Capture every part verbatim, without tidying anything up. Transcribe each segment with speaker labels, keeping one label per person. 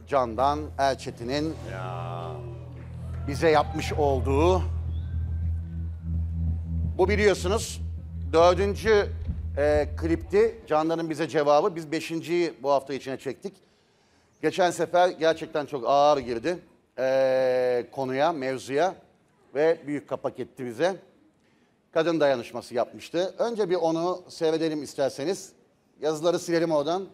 Speaker 1: Candan Erçetin'in bize yapmış olduğu, bu biliyorsunuz dördüncü e, klipti. Candan'ın bize cevabı. Biz beşinciyi bu hafta içine çektik. Geçen sefer gerçekten çok ağır girdi e, konuya, mevzuya ve büyük kapak etti bize. Kadın dayanışması yapmıştı. Önce bir onu seyredelim isterseniz. Yazıları silelim oradan.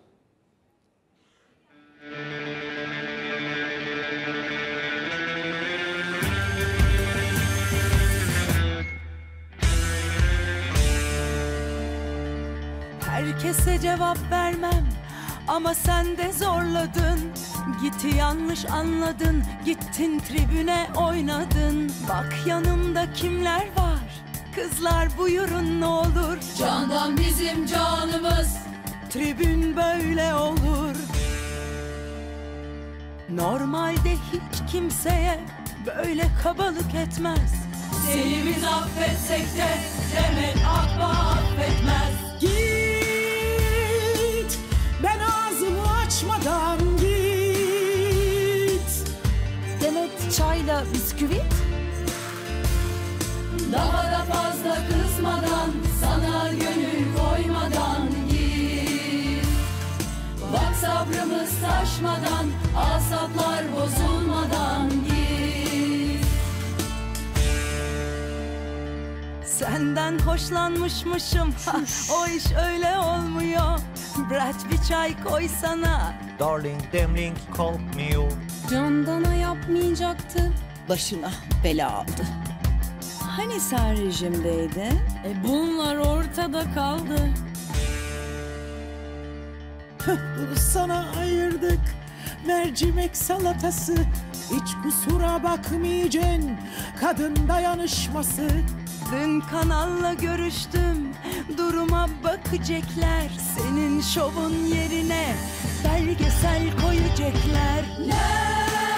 Speaker 2: Herkese cevap vermem ama sen de zorladın. Gitti yanlış anladın, gittin tribüne oynadın. Bak yanımda kimler var, kızlar buyurun ne olur.
Speaker 3: Candan bizim canımız,
Speaker 2: tribün böyle olur. Normalde hiç kimseye böyle kabalık etmez.
Speaker 3: seni biz affetsek de Demet Akba affetmez.
Speaker 2: Git, ben ağzımı açmadan git. Demet çayla bisküvit.
Speaker 3: Daha da fazla kızmadan, sana gönül koymadan git. Bak sabrımız taşmadan, asaplar bozulmadan git.
Speaker 2: Senden hoşlanmışmışım, ha, o iş öyle olmuyor. Bırak bir çay koy sana.
Speaker 4: Darling, demling, kalkmıyor.
Speaker 5: Candan'a yapmayacaktı, başına bela aldı. Hani sen rejimdeydin?
Speaker 3: E bunlar ortada kaldı.
Speaker 2: Sana ayırdık mercimek salatası. Hiç kusura bakmayacaksın, kadın dayanışması. Dün kanalla görüştüm, duruma bakacaklar. Senin şovun yerine belgesel koyacaklar.
Speaker 3: Ne?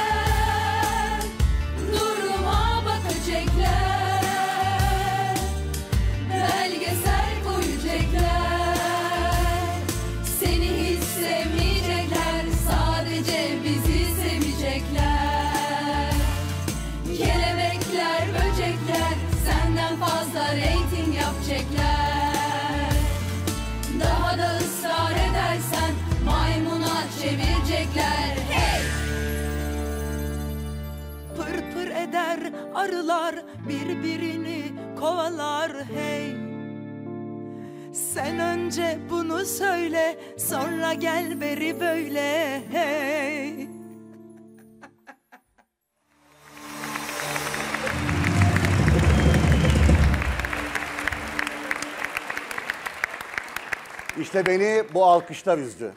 Speaker 3: Duruma bakacaklar, belgesel koyacaklar. Seni hiç sevmeyecekler, sadece bizi sevecekler. Kelebekler, böcekler, senden fazla reyting yapacaklar. Daha da ısrar edersen maymuna çevirecekler. Hey!
Speaker 2: Pır pır eder arılar, birbirini kovalar hey. Sen önce bunu söyle, sonra gel beri böyle hey.
Speaker 1: İşte beni bu alkışlar üzdü.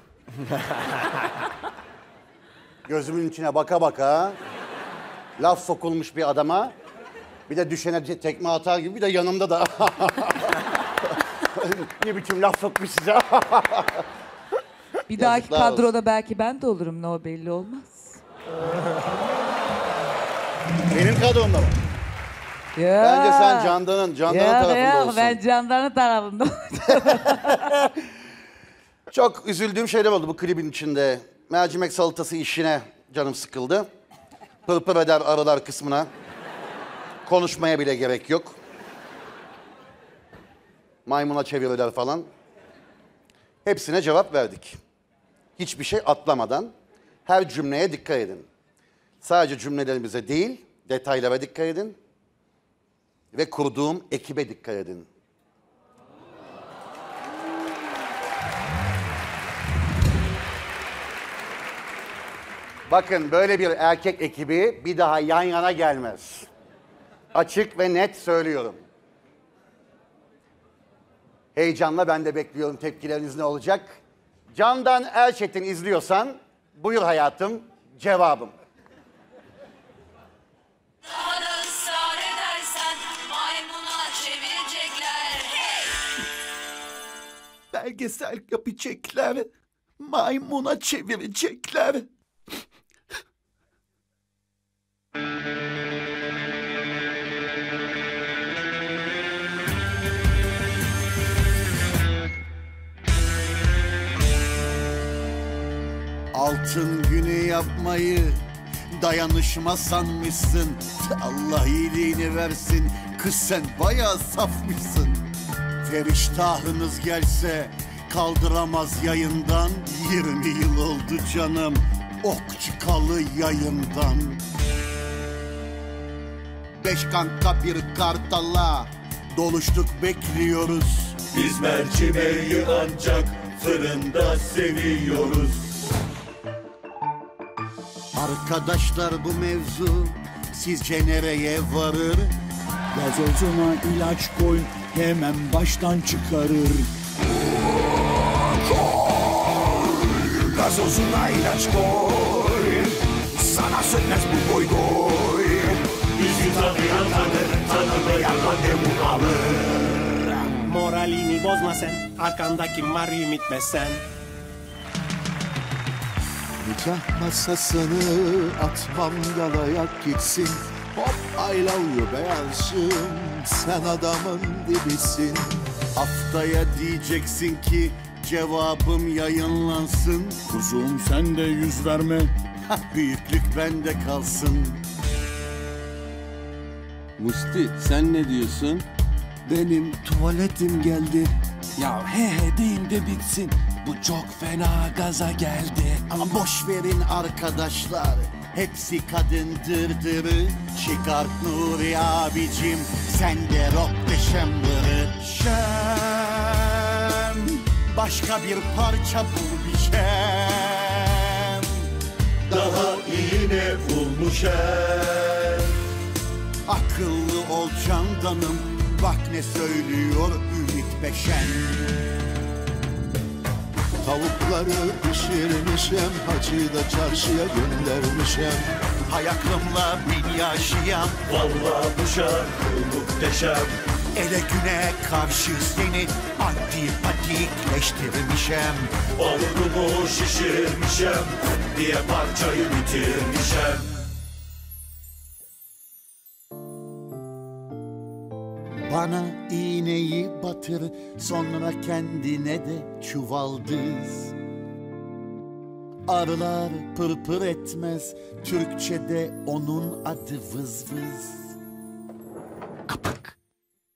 Speaker 1: Gözümün içine baka baka laf sokulmuş bir adama, bir de düşene tekme atar gibi, bir de yanımda da ne biçim laf sokmuş size.
Speaker 6: Bir dahaki
Speaker 1: Yazıklar
Speaker 6: kadroda
Speaker 1: olsun.
Speaker 6: belki ben de olurum, ne o belli olmaz.
Speaker 1: Benim kadromda mı?
Speaker 6: Ya.
Speaker 1: Bence sen Candan'ın Candan'ın
Speaker 6: Ya,
Speaker 1: tarafında
Speaker 6: ya,
Speaker 1: olsun.
Speaker 6: ben Candan'ın tarafında.
Speaker 1: Çok üzüldüğüm şeyler oldu bu klibin içinde. Mercimek salatası işine canım sıkıldı. Pırpır eder arılar kısmına konuşmaya bile gerek yok. Maymuna çevirirler falan. Hepsine cevap verdik. Hiçbir şey atlamadan her cümleye dikkat edin. Sadece cümlelerimize değil, detaylara dikkat edin. Ve kurduğum ekibe dikkat edin. Bakın, böyle bir erkek ekibi bir daha yan yana gelmez. Açık ve net söylüyorum. Heyecanla ben de bekliyorum, tepkileriniz ne olacak? Candan Erçetin izliyorsan buyur hayatım, cevabım.
Speaker 3: Daha da ısrar edersen maymuna çevirecekler. Hey!
Speaker 4: Belgesel yapacaklar. Maymuna çevirecekler.
Speaker 1: Altın güneş
Speaker 4: iyiliğini yapmayı dayanışma sanmışsın. Allah iyiliğini versin, kız sen bayağı safmışsın. Feriştahınız gelse kaldıramaz yayından. Yirmi yıl oldu canım ok çıkalı yayından. Beş kanka bir kartala doluştuk bekliyoruz.
Speaker 7: Biz mercimeği ancak fırında seviyoruz.
Speaker 4: Arkadaşlar bu mevzu sizce nereye varır? Gazozuna ilaç koy hemen baştan çıkarır.
Speaker 7: Gazozuna ilaç koy, sana sönmez bu boy boy. Bizi tanıyan tanır, tanımayan randevu alır.
Speaker 8: Moralini bozma sen, arkanda kim var ümit sen.
Speaker 4: Nikah masasını atmam yalayak gitsin. Hop I love you beyazım, sen adamın dibisin. Haftaya diyeceksin ki cevabım yayınlansın. Kuzum sen de yüz verme, büyüklük bende kalsın.
Speaker 9: Musti sen ne diyorsun?
Speaker 4: Benim tuvaletim geldi.
Speaker 9: Ya he he deyin de bitsin. Bu çok fena gaza geldi.
Speaker 4: Ama boş verin arkadaşlar, hepsi kadın dırdırı. Çıkart Nuri abicim, sen de rock deşembırı. Şem, başka bir parça bul bir şem.
Speaker 7: Daha iyi ne bulmuş er.
Speaker 4: Akıllı ol candanım, bak ne söylüyor Ümit Beşen. Tavukları pişirmişem, hacı da çarşıya göndermişem. Hay aklımla bin yaşayam,
Speaker 7: Vallahi bu şarkı muhteşem.
Speaker 4: ele güne karşı seni antipatikleştirmişem.
Speaker 7: Balonumu şişirmişem, diye parçayı bitirmişem.
Speaker 4: Bana iğneyi batır, sonra kendine de çuvaldız. Arılar pırpır etmez, Türkçede onun adı vız vız. Kapak.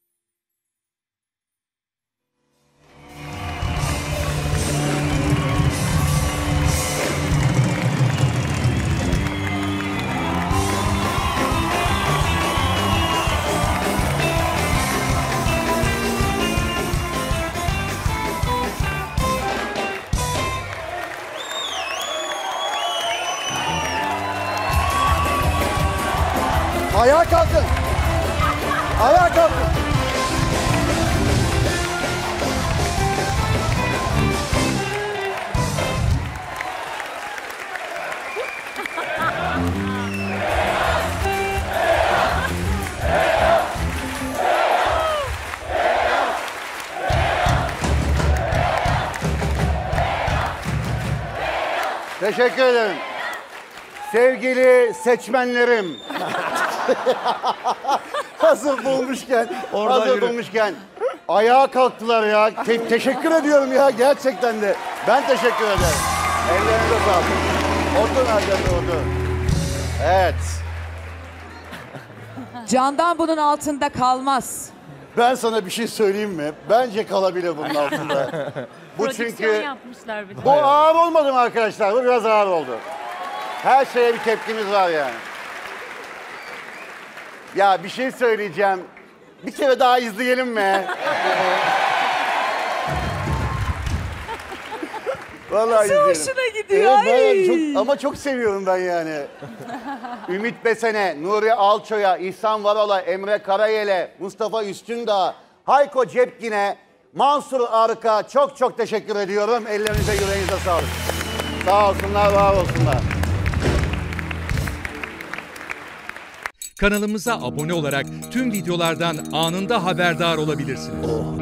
Speaker 1: Ayağa kalkın. Ayağa kalkın. Teşekkür ederim. Sevgili seçmenlerim. Hazır bulmuşken, hazır bulmuşken ayağa kalktılar ya. Te- teşekkür ediyorum ya gerçekten de. Ben teşekkür ederim. Ellerinize sağlık. Oturun arkadaşlar, oturun. Evet.
Speaker 6: Candan bunun altında kalmaz.
Speaker 1: Ben sana bir şey söyleyeyim mi? Bence kalabilir bunun altında. Bu çünkü
Speaker 3: yapmışlar bir de.
Speaker 1: bu ağır olmadı mı arkadaşlar? Bu biraz ağır oldu. Her şeye bir tepkimiz var yani. Ya bir şey söyleyeceğim. Bir kere daha izleyelim mi? Vallahi izleyelim.
Speaker 6: Hoşuna gidiyor.
Speaker 1: Evet, ben
Speaker 6: Ay.
Speaker 1: çok, ama çok seviyorum ben yani. Ümit Besen'e, Nuri Alço'ya, İhsan Varol'a, Emre Karayel'e, Mustafa Üstündağ, Hayko Cepkin'e, Mansur Arka çok çok teşekkür ediyorum. Ellerinize yüreğinize sağlık. Sağ olsunlar, var olsunlar.
Speaker 10: Kanalımıza abone olarak tüm videolardan anında haberdar olabilirsiniz.